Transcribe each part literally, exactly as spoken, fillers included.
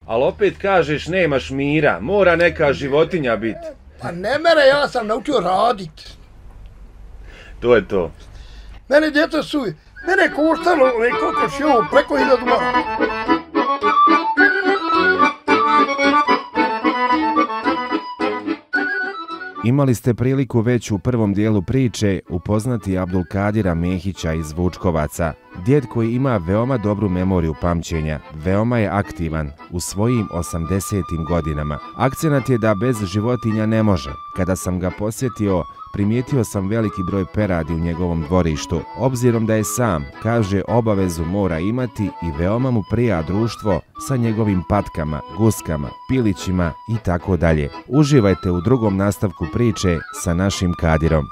Ali opet kažeš nemaš mira, mora neka životinja biti. Pa ne mere, ja sam naučio radit. To je to. Mene djeca su, mene koštalo koliko šio preko hiljadu maraka. Imali ste priliku već u prvom dijelu priče upoznati Abdulkadira Mehića iz Vučkovaca, djed koji ima veoma dobru memoriju pamćenja, veoma je aktivan u svojim osamdesetim godinama. Akcenat je da bez životinja ne može. Kada sam ga posjetio, primijetio sam veliki broj peradi u njegovom dvorištu. Obzirom da je sam, kaže, obavezu mora imati i veoma mu prija društvo sa njegovim patkama, guskama, pilićima i tako dalje. Uživajte u drugom nastavku priče sa našim Kadirom.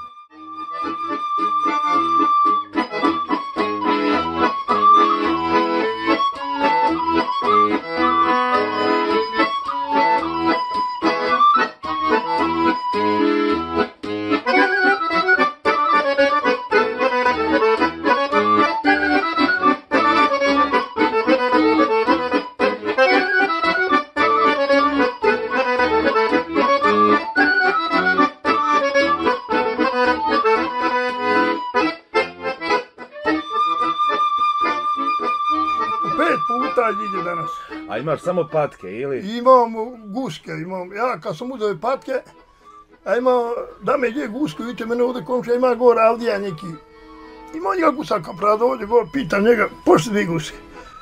A imaš samo patke, ili? Imam guske, imam. Ja kad sam uzeo patke, a imam, da me gdje gusku, vidite mene ovdje komša, ima gore Avdija neki. Ima njega gusaka prada ovdje, gore, pitam njega, pošto dvije guske.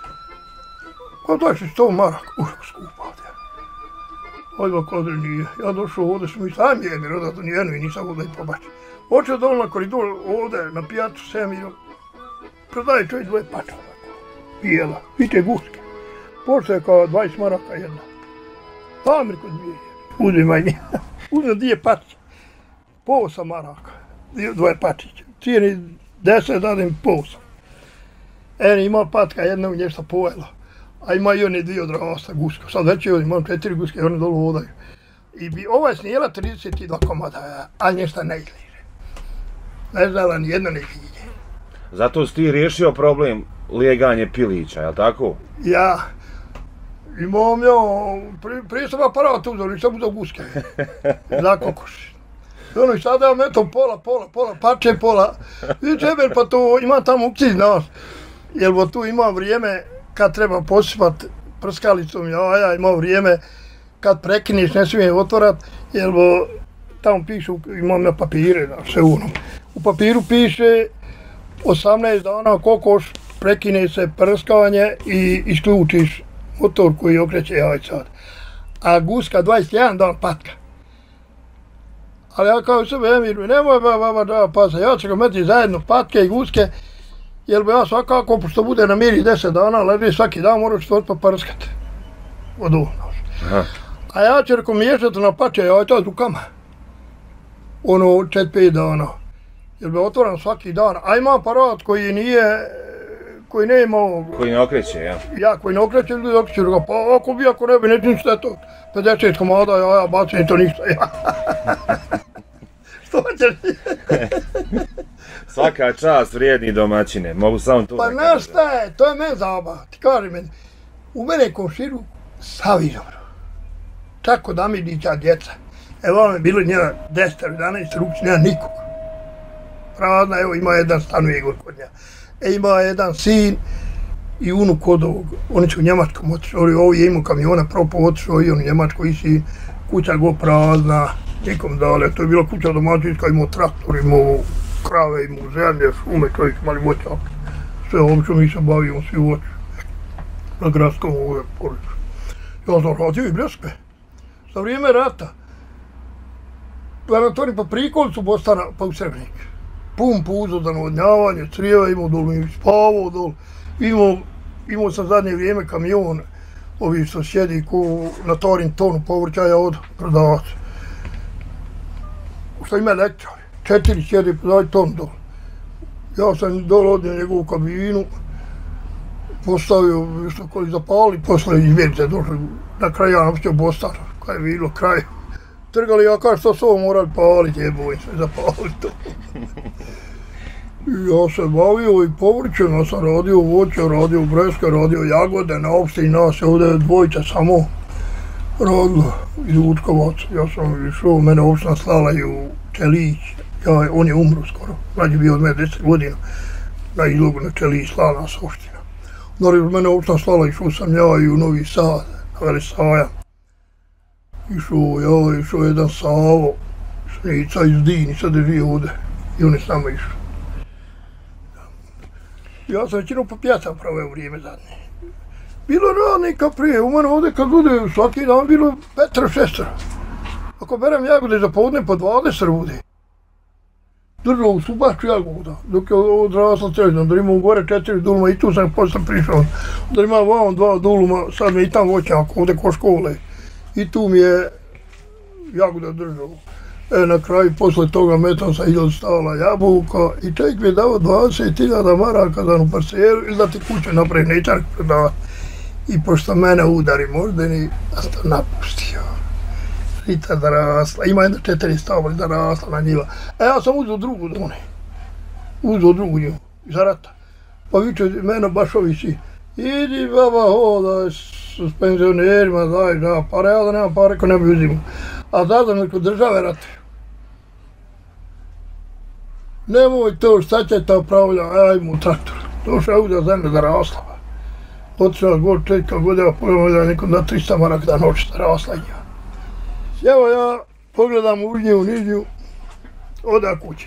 Ko daš sto maraka? Uško skupa ovdje. Ovdje kodre nije. Ja došao ovdje, sam mi sam jedni rodato, nijedno i nisam ovdje i pobačio. Očeo dol na koridor ovdje, na pijacu Semirom. Prodaje čovjek dvoje pača, bijela, vidite guske. Pošto je kao dvadeset maraka jedna. Pa mi rekao dvije. Uzimaj nije. Uzim dvije patiće. Po osam maraka. Dvoje patiće. Cijeni deset, dadim po osam. Eni ima patka jedna u nešto pojela. A ima i one dvije odrasta guske. Sad već je imam četiri guske i one dolu vodaju. I bi ova snijela trideset dva komada, a nešto ne izliže. Ne znala ni jedna ne izliže. Zato si ti riješio problem lijeganje pilića, jel tako? Ja. Imam ja, prije sam aparat uzao, nisam uzao guske, za kokoš. I ono, i sada ja eto pola, pola, pola, pače pola. I čeber, pa to ima tamo ukci, znaš. Jer tu ima vrijeme kad treba posipat prskalicom jaja, ima vrijeme kad prekineš, ne smije otvorat, jer tamo pišu, imam ja papire, znaš, sve unom. U papiru piše osamnaest dana kokoš, prekine se prskavanje i isključiš motor koji okreće jajca. A guska dvadeset jedan dan patka. Ali ja kao sebe Emiru, nemoj baba da pasa, ja ću ga meti zajedno patke i guske, jer bi ja svakako, pošto bude na miri deset dana, leži svaki dan, moraš to pa prskati. Od uvnoš. A ja ću reko miješati na pače jajca rukama. Ono, četiri pet dana. Jer bi otvoran svaki dan. A ima aparat koji nije, koji ne ima... Koji ne okreće, ja? Ja, koji ne okreće, ljudi okreće, pa ako bi, ako ne bi, neću ništa je to. pedeset komada, ja, ja, bacim to ništa, ja. Što ćeš? Svaka čast, vrijedni domaćine, mogu samo tu... Pa znaš šta je, to je meni zabava, ti kaži meni. U mene komširu savi dobro. Tako da mi dića djeca. Evo vam je bilo njena deset, jedanaest ruci, nema nikog. Prazna, evo ima jedan stanuje kod nja. E, ima jedan sin i unuk od ovog, oni će u Njemačkom otišao, ovo je imao kamiona, propao otišao i on u Njemačkoj i si kuća go prazna, nikom dale, to je bila kuća domaćinska, imao traktor, imao krave, imao zemlje, šume, čovjek mali voćak, sve ovo što mi se bavimo, svi voć, na gradskom ovdje području. Ja sam radio i breskve, za vrijeme rata, Planatorim pa prikolicu Bostana, pa u Srebrnik. Pun puzo za navodnjavanje, crijeva imao dol, mi spavao dol, imao, imao sam zadnje vrijeme kamion, ovi što sjedi ko na torin tonu povrćaja od prodavaca. Što ima električar, četiri sjedi prodaj ton dol. Ja sam dol odnio njegovu kabinu, postavio što koji zapali, posle izbjerice došli na kraju, ja napustio Bostan, kada je bilo kraj. Trgali, ja kažem što su ovo morali paliti, jeboj se, zapali to. Ja se bavio i povrćem, ja sam radio voće, radio breske, radio jagode, na opštini nas je ovdje dvojica samo radilo iz Vučkovaca. Ja sam išao, mene opština slala i u Čelić, ja, on je umro skoro, mlađi bio od mene deset godina, na izlogu na Čelić slala nas opština. Naravno, mene opština slala, išao sam ja i u Novi Sad, na Veli Sajam. Išao ja, išao jedan Savo, Šnica iz Dini, sad je žije ovdje i on je s nama išao. Ja sam većinu po pjaca pravio vrijeme zadnje. Bilo radnika prije, u mene ovdje kad bude svaki dan bilo petro, šestro. Ako berem jagode za podne po dvadeset bude. Držao u subaču jagoda, dok je odrasla trežna, da imam gore četiri duluma i tu sam poslije prišao. Da imam vam dva duluma, sad mi je i tam voćnjak ovdje ko škole. I tu mi je jagoda držao. E, na kraju, posle toga metom sam iljad stala jabuka i čovjek mi je dao dvadeset hiljada maraka za jednu parcelu ili da ti kuću napravi nečark predavati. I pošto mene udari moždani, ja sam to napustio. Žita da rasla, ima jedna četiri stabla da rasla na njila. E, ja sam uzeo drugu od one. Uzeo drugu nju, iza rata. Pa viče mene baš ovi si, idi baba hodaj s penzionerima, daj da pare, ja da nemam pare ko ne bi uzimao. A tada neko države ratuju. Nemoj to, šta će to upravlja, ajmo u traktor. Došao je uzeo zemlje da rasla. Otišao god četka godina, pogledam da nekom da trista maraka da noći da rasla njima. Evo ja pogledam u nju, nižnju, oda kući.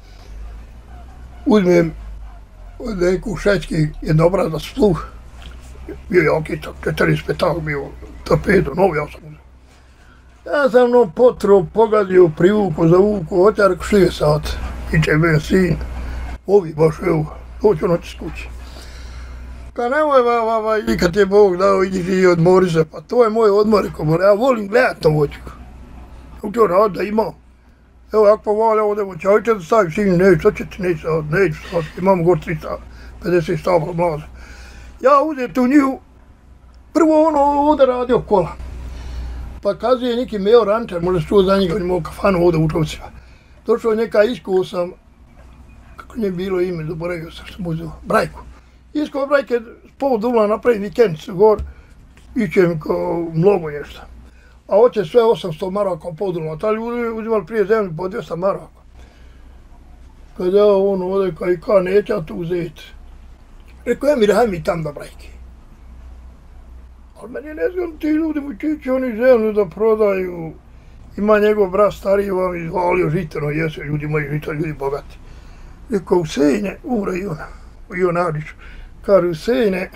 Uzmem od neku šećki jednobrazna sluh. Bio je okitak, četirideset petak bio torpedo, novi ja sam uzeo. Ja sam no potro, pogadio, privuko, zavuko, hoća reko šljive sat. Iče ben sin, ovi baš evo, doću noći s kući. Ka nemoj baba, i kad je Bog dao, idi i odmori se, pa to je moj odmor, reko, ja volim gledat na voćku. Kako to rad da imam. Evo, ako povalja ovdje voća, ajte da stavim sin, neću, što će ti neću sad, neću sad, imam gore tristo pedeset stabla mlaze. Ja uzem tu njihu, prvo ono ovdje radio kola. Pa kazuje neki Meo Rančar, možda čuo za njega, on imao kafanu ovdje u Čovcima. Došao je neka iskuo sam, kako nije bilo ime, zaboravio sam što mu uzeo, Brajko. Isko Brajke pol dula napravi vikendicu gor, ićem kao mnogo nešto. A hoće sve osamsto maraka pol dula, ta ljudi uzimali prije zemlju po dvjesto maraka. Kad ja on ovdje kao i ka neće ja tu uzeti. Rekao, Emir, haj mi tam da Brajke. Ali meni ne znam, ti ljudi mu čići, oni zemlju da prodaju. Ima njegov brat stariji vam izvalio žitano, jesu ljudi moji žitano, ljudi bogati. Rekao, Usejne, umre i ona, i on Adić. Kaže, Usejne,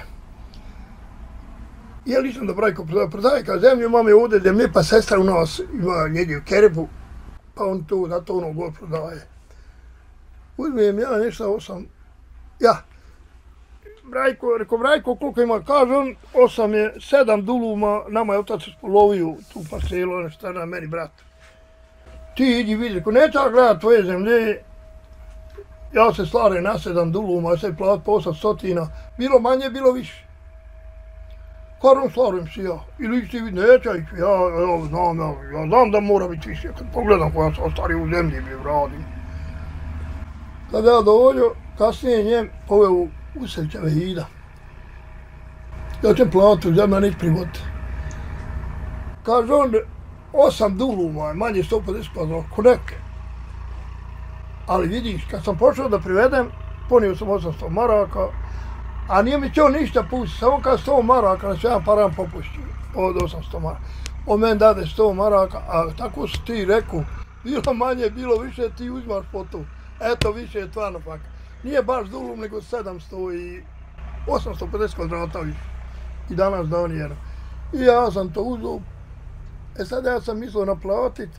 ja nisam da Brajko prodaje, prodaje kao zemlju, imam je ovdje zemlje, pa sestra u nas ima njegdje u Kerebu, pa on to, zato ono god prodaje. Uzmijem ja nešto, osam, ja, Brajko, rekao, Brajko, koliko ima, kaže on, osam je, sedam duluma, nama je otac spolovio tu parcelu, ono šta na meni, brat. Ti idi vidi, rekao, neću ja gledat tvoje zemlje, ja se slare na sedam duluma, ja se plavat po osam stotina, bilo manje, bilo više. Karom slarim si ja, ili ti vidi, neću ići, ja, ja znam, ja, ja znam da mora biti više, kad pogledam koja sam ostario u zemlji, bi radim. Kad ja dovoljio, kasnije njem poveo Uselća Vehida. Ja ćem platu, zemlja neće privoditi. Kaže on, osam duluma, manje sto pedeset kvadrata, ko neke. Ali vidiš, kad sam počeo da privedem, ponio sam osamsto maraka, a nije mi htio ništa pustiti, samo kad sto maraka, da ću ja param popustio, od osamsto maraka. On meni dade sto maraka, a tako su ti rekao, bilo manje, bilo više, ti uzmaš po to. Eto, više je tvarno pak. Nije baš dulum, nego sedamsto i osamsto pedeset kvadrata više. I danas dan jedan. I ja sam to uzeo. E sad ja sam mislio naplatit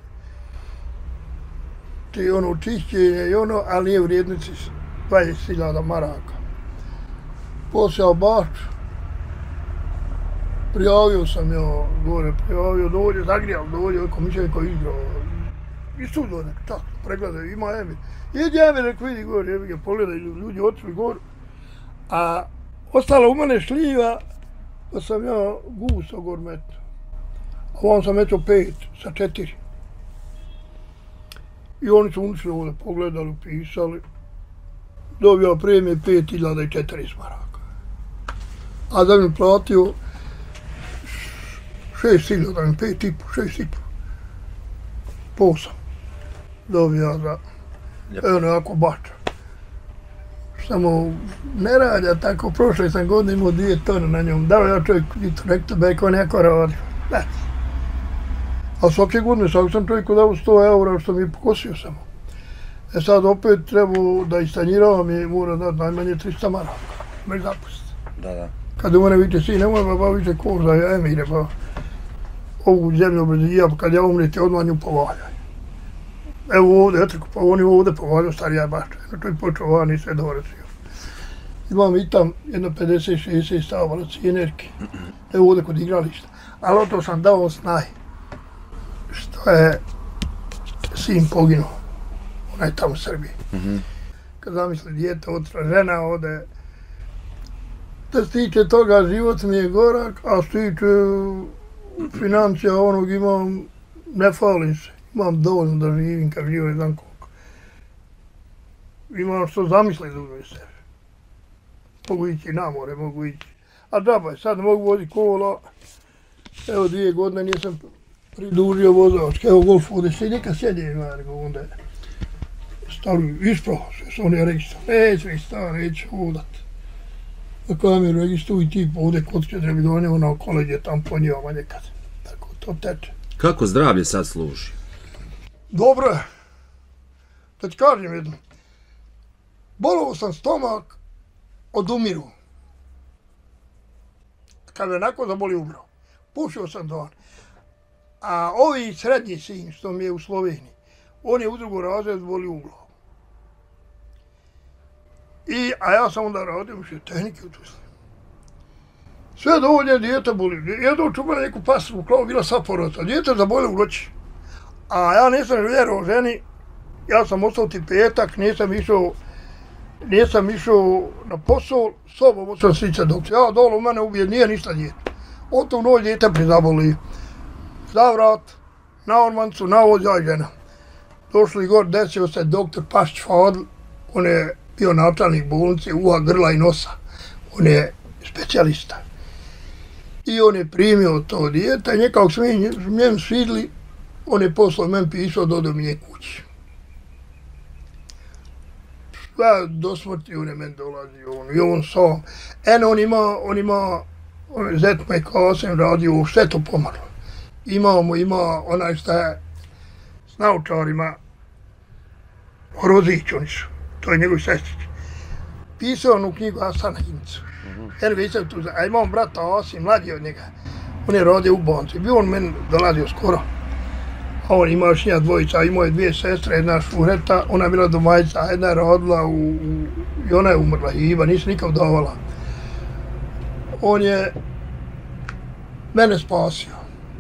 ti ono čišćenje i ono, ali nije u vrijednici dvadeset hiljada maraka. Posjao baš. Prijavio sam ja gore, prijavio dođe, zagrijal dođe, ako mi će neko igrao. I sudo nek, čak, pregledaju, ima Emir. Idi Emir, nek vidi gore, jebi ga, pogledaj, ljudi otišli gore. A ostala u mene šljiva, pa sam ja gusa gore metao. A ovam sam metao pet, sa četiri. I oni su unišli ovdje, pogledali, pisali. dobio premije pet hiljada četrdeset maraka. A da mi platio šest hiljada, pet i po, šest i po. Po sam dobio za, evo nekako bača. Samo ne rađa tako, prošle sam godine imao dvije tone na njom. Dao ja čovjek rekao beko neko radio. Ne. A svake godine svaki sam čovjeku dao sto eura što mi pokosio samo. E sad opet trebao da istanjiravam i mora dati najmanje trista maraka. Me zapustiti. Da, da. Kad u mene vidite, si nemoj baba više koza, ja emire, pa ovu zemlju obrazija, pa kad ja umrete, odmah nju povaljaj. Evo ovdje, eto, pa oni ovdje povaljaju starija bašta. To je počeo van i sve dovršio. Imam i tam jedno pedeset šezdeset stavalac i energije. Evo ovdje kod igrališta. Ali to sam dao snaj. Što je sin poginuo. Ona je tamo u Srbiji. Mm-hmm. Kad zamisli dijete, otra žena ode. Što se tiče toga, život mi je gorak, a što se tiče financija onog imam, ne falim se. Imam dovoljno da živim kad živo ne znam koliko. Imam što zamisli da uzme sebe. Mogu ići na more, mogu ići. A džaba je, sad mogu voziti kola. Evo dvije godine nisam pridužio vozačke. Evo golf ovdje se neka sjedi ima, nego onda je stavio ispravo se, što on je registran. Neću ih stavio, neću hodat. Na kameru registru i tip ovdje kod će treba donio na koleđe tam po njima nekad. Tako to teče. Kako zdravlje sad služi? Dobro je. Da ti kažem jedno. Bolovao sam stomak od umiru. Kad me onako zaboli umro. Pušio sam dan. A ovi srednji sin što mi je u Sloveniji, on je u drugom razredu boli u glavu. I, a ja sam onda radio u tehnike u Tuzli. Sve dovoljno dijete boli. Jedno čupa neku pasu u glavu, bila sva porota. Dijete zaboli u noći. A ja nisam vjerovao ženi, ja sam ostao ti petak, nisam išao, nisam išao na posao, sobom sam svića dok ja dole u mene ubije, nije ništa dijete. Od tog noć dijete prizaboli. Za vrat, na ormancu, na ovdje ja žena. Došli gor, desio se doktor Pašć Fadl, on je bio načelnik bolnice, uha, grla i nosa. On je specijalista. I on je primio to dijete, nekako smo njemu svidli, on je poslao meni pisao da ode mi je kući. Sve do smrti on je meni dolazi, on, i on sam. Eno, on ima, on ima, on je zetma i kasem radio, sve to pomrlo. Imamo, ima onaj šta je s naučarima, Rozić oni su, to je njegov sestrić. Pisao on u knjigu Asana Himcu. Jer visam tu, a imam brata Asim, mlađi od njega. On je radio u banci, bio on meni dolazio skoro. A on imao još njega dvojica, imao je dvije sestre, jedna Šureta, ona je bila domaćica, jedna je rodila u, u, i ona je umrla, Iva, nisam nikad davala. On je mene spasio.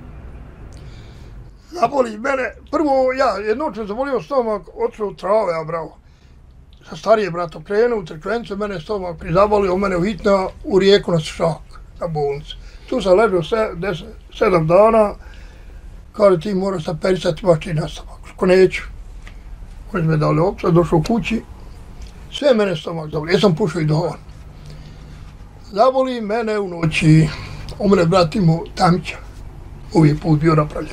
Zaboli mene, prvo ja, jednom sam zabolio stomak, otišao trave, ja bravo. Sa starije bratom krenuo u crkvenicu, mene stomak prizabolio, mene uhitna u Rijeku na Šak, na bolnici. Tu sam ležao se, deset, sedam dana, kaže ti moraš sa perisati mači na stomak, ko neću. Oni me dali opsa, došao u kući, sve mene stomak zaboli, ja sam pušao i dovan. Zaboli mene u noći, umre brat imao Tamića, uvijek put bio napravljen.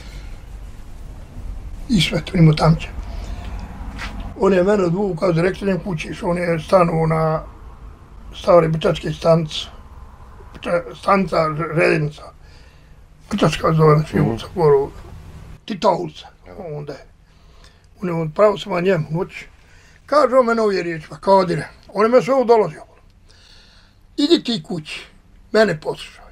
I sve to imao Tamića. On je mene odvukao iz rektornjem kući, on je stanuo na stare Brčačke stanice, stanica Željeznica, Brčačka zove se ulica, goru, Tita ulica, onda je. On je odpravio sam na njemu noći. Kaže on mene ove riječi, pa Kadire, on je me sve udolazio. Idi ti kući, mene poslušaj.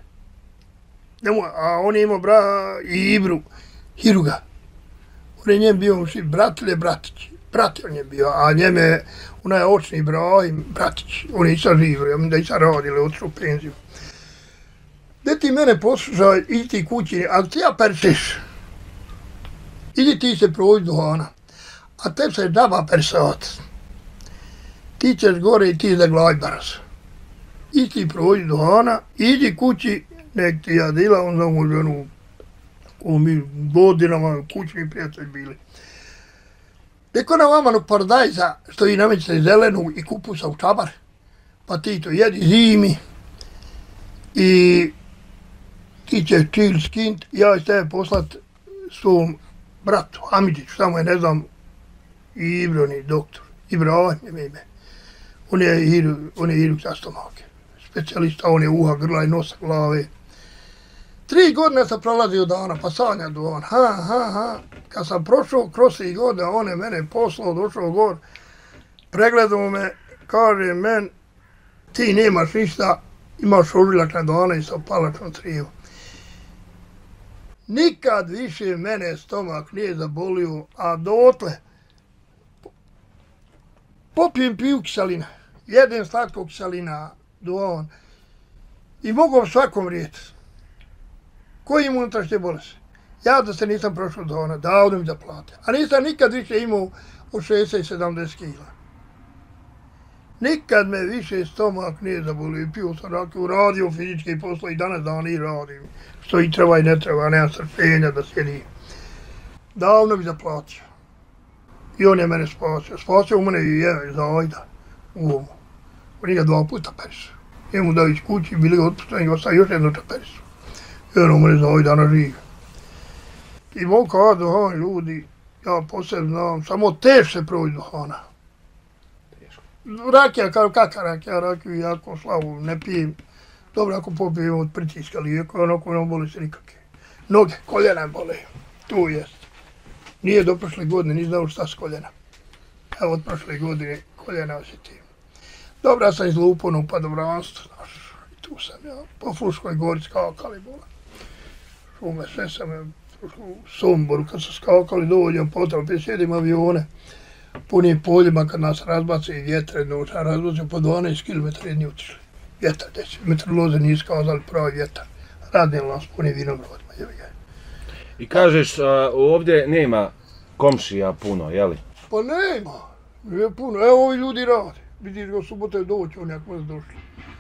A on je imao bra i Ibru, Hiruga. On je njem bio brat ili bratić. Brat on je bio, a njeme, ona je očni Ibrahim, bratić. On je i sad živio, ja mislim da i sad radili, otišao u penziju. Gdje ti mene poslušaj, idi ti kući, ali ti ja persiš. Idi ti se prođi duhana, a te se džaba persat. Ti ćeš gore i ti zaglaj brzo. Idi ti prođi duhana, idi kući, nek ti ja dila, on znamo ženu, ko mi godinama, kućni prijatelj bili. Neko na vamanu paradajza što vi namećete zelenu i kupusa u čabar, pa ti to jedi zimi i ti će čil skint, ja ću tebe poslat svom bratu, Hamidžiću, samo je ne znam, i Ibroni doktor, Ibro Avan je ime. On je hiru, on je hiru za stomake, specijalista, on je uha, grla i nosa, glave. Tri godine sam prolazio dana, pa sanja do on, ha, ha, ha. Kad sam prošao kroz tri godine, on je mene poslao, došao gor, pregledao me, kaže men, ti nemaš ništa, imaš ožilakne dana i sa palačnom trijevom. Nikad više mene stomak nije zabolio, a dotle popijem piju kiselina, jedem slatko kiselina, duvan i mogu svakom rijeti. Koji ima unutrašnje bolesti? Ja da se nisam prošao do ona, davno mi da plate. A nisam nikad više imao od šezdeset sedamdeset kila. Nikad me više stomak nije zabolio. Pio sam rakiju, radio fizičke posle i danas dan i radim. Što i treba i ne treba, nema strpljenja da sjedim. Davno mi zaplatio. I on je mene spasio. Spasio u mene i je Zajda u ovom. On je dva puta perisu. Njemu da iz kući bili otpušteni i ostaje još jednu perisu. Jer on mene Zajda na živ. I mogu kada duhan ljudi, ja posebno znam, samo teže proći duhana. Rakija, kao kakva rakija, rakiju jako slavu, ne pijem. Dobro, ako popijem od pritiska lijeka, onako ne boli se nikakve. Noge, koljena bole, tu jest. Nije do prošle godine, nisam znao šta s koljena. Evo od prošle godine koljena osjetim. Dobro, ja sam iz Luponu pa Dobranstvo, znaš, i tu sam ja, po Fruškoj gori skakali bola. Šume, sve sam u Somboru, kad su skakali, dovoljno potrebno, prije sjedim avione, punim poljima kad nas razbaci vjetre, noć, a razbaci po dvanaest kilometara jedni otišli. Vjetar, deći, meteorolozi nije skazali pravi vjetar, radili nas punim vinogradima, jevi ga. I kažeš, a, ovdje nema komšija puno, jeli? Pa nema, nije puno, evo ovi ljudi rade, vidiš ga subote doći, oni ako su došli.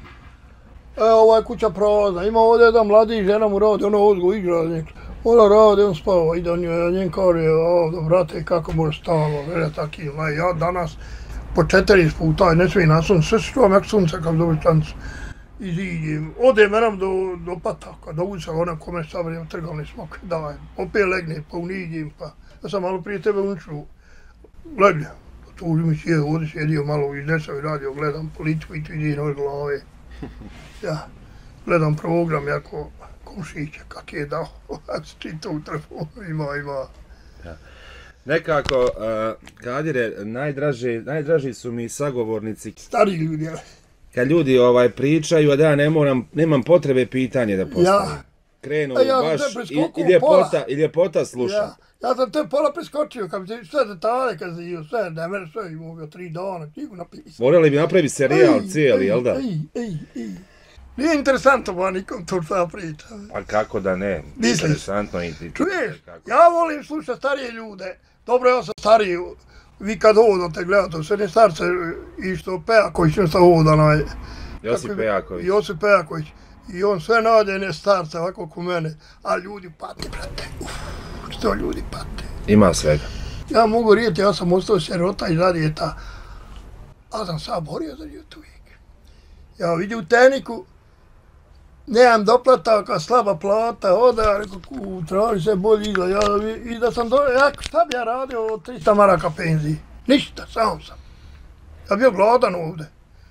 Evo ova je kuća prazna, ima ovdje jedan mladi žena mu radi, ona ozgo igra nekako. Ona radi, on spava, ide njen kaže, ovdje, brate, kako može stalo, vele taki, ja danas po četiri puta, ne svi na sunce, sve se čuvam jak sunce kad dobi stancu. Iziđem, ode menom do, do pataka, do ulica, ona kome stavljam trgovni smok, daj, opet legne, pa uniđem, pa ja sam malo prije tebe uniču, legne, pa tu mi sjede, ovdje sjedio malo iz desa i radio, gledam politiku i tu idim ove glave. Ja, gledam program, jako komšića, kak je dao, ako se čita u telefonu, ima, ima. Ja. Nekako, uh, Kadire, najdraži, najdraži su mi sagovornici. Stari ljudi, ja. Kad ljudi ovaj pričaju, a da ja ne moram, nemam potrebe pitanje da postavim. Ja. Krenu A ja baš sam te i, i, ljepota, i ljepota slušam. Ja, ja sam te pola preskočio, kad bi se sve detalje, kad se io sve, da je mene sve imao tri dana, knjigu napisao. Morali bi napraviti serijal cijeli, jel da? Ej, ej, ej. Nije interesantno ba nikom to šta priča. Pa kako da ne, Misliš? interesantno i ti. Čuješ, ja volim slušati starije ljude. Dobro, ja sam stariji, vi kad hodate gledate, sve ne starce i što Pejaković nešto hoda na... Josip Pejaković. Josip Pejaković. I on sve nađe ne starce, ovako ko mene. A ljudi pate, brate. Uf, što ljudi pate. Ima svega. Ja mogu rijeti, ja sam ostao sirota i zadijeta. A sam sad borio za djetu uvijek. Ja vidim u tehniku, nemam doplataka, slaba plata, oda, rekao, u traži se bolje izgleda. Ja, i da sam do... Ja, šta bi ja radio od trista maraka penziji? Ništa, sam sam. Ja bio gladan ovdje.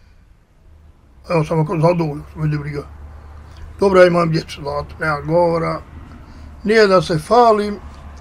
Evo sam ako zadovoljno, što vidi briga. Dobro, ja imam djecu, zlato, nema govora. Nije da se falim.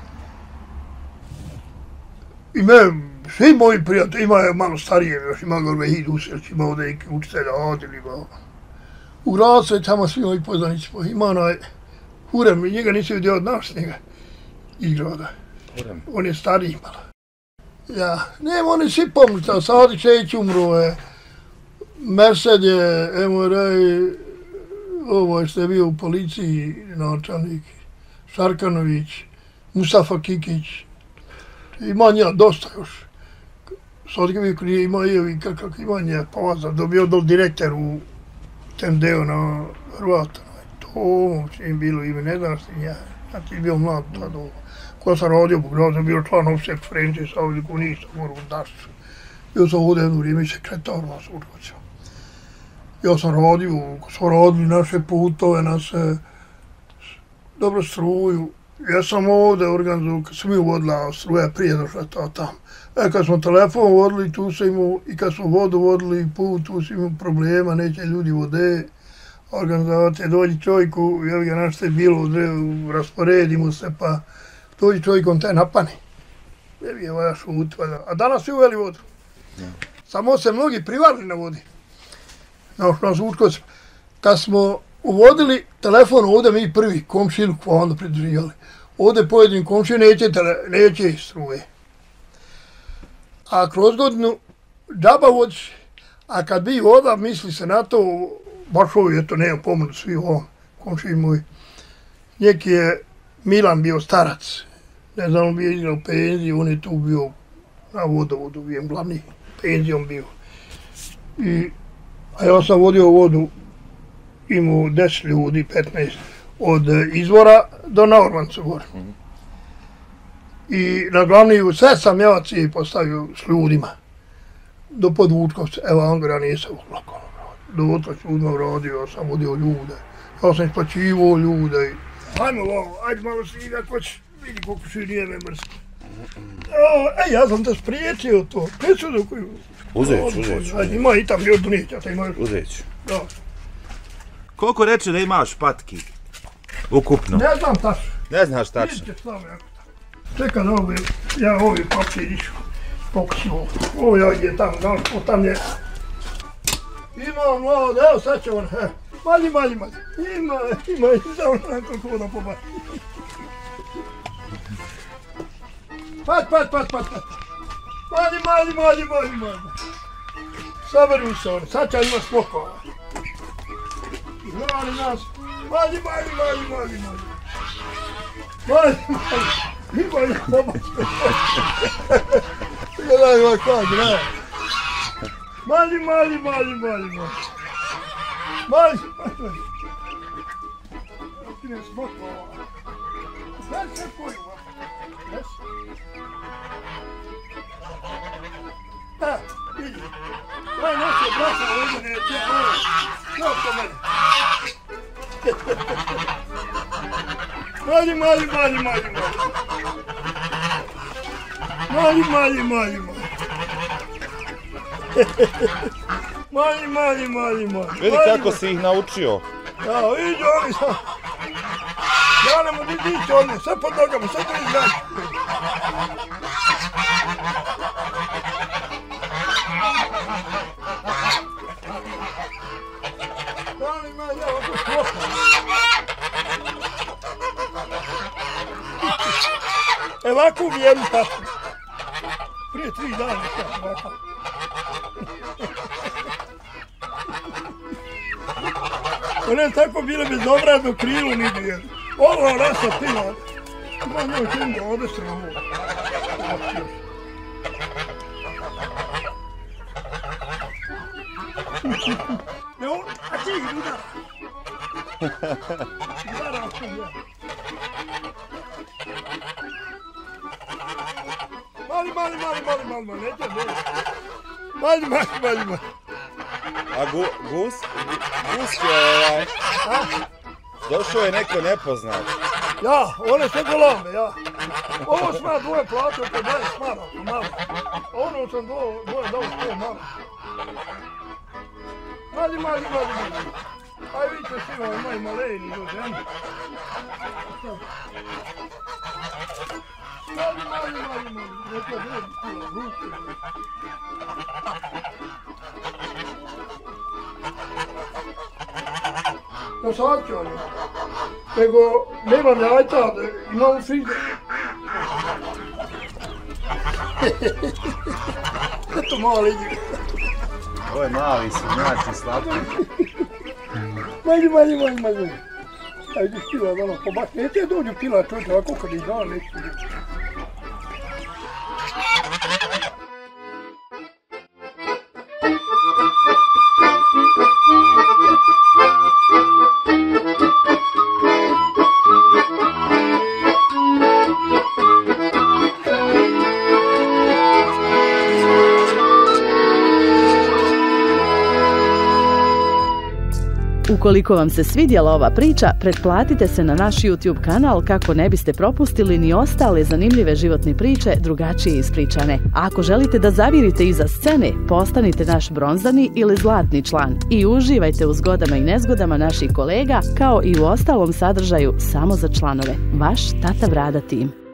I me, svi moji prijatelji, ima je malo starije, još ima Gorbe Hid Usjeć, ima ovdje neki učitelja, Adil, ima. U gradu se tamo svi moji poznanici, ima onaj Hurem, njega nisi vidio od nas, njega, iz grada. Hurem. On je stariji malo. Ja, nema oni svi pomnita, Sadi Čejić umro je, Mersed je, M R A, ovo je što je bio u policiji, načelnik, Šarkanović, Mustafa Kikić, ima nja dosta još. Sad ga vidjeti nije ima i kako ima nja polaza, dobio dol direktor u tem deo na Hrvata. To čim bilo ime, ne znam što nja. Ja ti bio mlad tad ovo. Ko sam rodio, ja sam bio član opšte konferencije sa ovdje komunista, moram daš. Bio sam ovdje jedno vrijeme sekretar vas Vučkovaca. Ja sam rodio, ko smo rodili naše putove, naše dobro struju. Ja sam ovdje organizovao, kad sam mi uvodila struja prije došla to tam. E, kad smo telefon vodili, tu sam imao, i kad smo vodu vodili, put, tu sam imao problema, neće ljudi vode. Organizovati, dođi čovjeku, jel ga našte je bilo, rasporedimo se, pa dođi čovjek, on te napane. Jel je vaja šut, a danas svi uveli vodu. Samo se mnogi privarili na vodi. Na nas Vučkovac, kad smo uvodili telefon ovdje mi prvi, komšilku, pa onda pridruživali. Ovdje pojedini komšije neće, neće struje. A kroz godinu džaba vodiš, a kad bi voda, misli se na to, baš ovi, eto, nema pomenu svi ovom, komšiji moj. Neki je Milan bio starac, ne znam, on bio igrao penziju, on je tu bio na vodovodu, vijem, glavni penzijom bio. I, a ja sam vodio vodu, imao deset ljudi, petnaest, od izvora do Naormanca gore. I na glavniju, sve sam ja cijeli postavio s ljudima, do Podvučkovca, evo Angora nisam lokalno radio, do Otoč ljudima radio, ja sam vodio ljude, ja sam isplaćivao ljude. Hajmo ovo, ajde malo sniga, ko će vidi koliko si nije me mrski. Ej, ja sam te spriječio to, neću do koju... Uzet ću, uzet ću. Ajde, ima i tam još donijeća, te imaš... Uzet ću. Da. Koliko reče da imaš patki? Ukupno. Ne znam tačno. Ne znaš tačno. Vidite samo jako tako. Čekaj da ovi, ja ovi papir išu, pokusim ovo. Ovo ja gdje tam, znaš, ko tam je. Ima mlad, evo sad će on, he. Malji, malji, malji. Ima, ima, ima, znam koliko da pobaci. Pat, pat, pat, pat, pat. Malji, malji, malji, malji, malji. Saberu se oni, sad će ima smokova. Znali nas, malji, malji, malji, malji, malji. Malji, malji. Ima je pobaci. Gledaj ovaj kak, gledaj. Malji, malji, malji, malji, malji. Malji, malji, malji. Ti ne smokova. Sve, sve koju, jes? Ha, vidi. Daj noće brasa ovdje, ne će ovo. Što to mene? Malji, malji, malji, malji, malji. Malji, malji, malji, malji. Malji, malji, malji, malji. Vidi kako si ih naučio. Ja, vidi oni sam. Ja ne mogu dići od njih, sve pod nogama, sve to izgrađu. Mali, mali, ja ovako šlopam. E, ovako uvijem tako. Prije tri dana tako, ovako. One tako bile bezobrazno krilu nigdje jeli. Ovo rasa pila. Ima njoj čim da odestre ovo. Ne on, a ti ih udara. Udara o tom ja. Mali, mali, mali, mali, mali, mali, neće dobro. Mali, mali, mali, mali. A gu, gus? Gus je ovaj... Došao je neko nepoznat. Ja, one sve golame, ja. Ovo sam ja dvoje platio po dvadeset maraka, malo. Ono sam dvoje, dvoje dao sto maraka. Mali, mali, mali, mali. Aj vidite svi ovaj moj maleni do zemlje. Mali, mali, mali, mali. Neka vredi kula, ruke. Ja sad ću ono. Nego, nemam jajta, imam frižder. Eto mali igra. Ovo je mali svinjači slatki. Mali, mali, mali, mali. Ajde pila, ono, pobak. Neće dođu pila čovječe, ovako kad ih dao, neće dođu. Ukoliko vam se svidjela ova priča, pretplatite se na naš YouTube kanal kako ne biste propustili ni ostale zanimljive životne priče drugačije ispričane. A ako želite da zavirite iza scene, postanite naš bronzani ili zlatni član i uživajte u zgodama i nezgodama naših kolega kao i u ostalom sadržaju samo za članove. Vaš Tata Brada tim.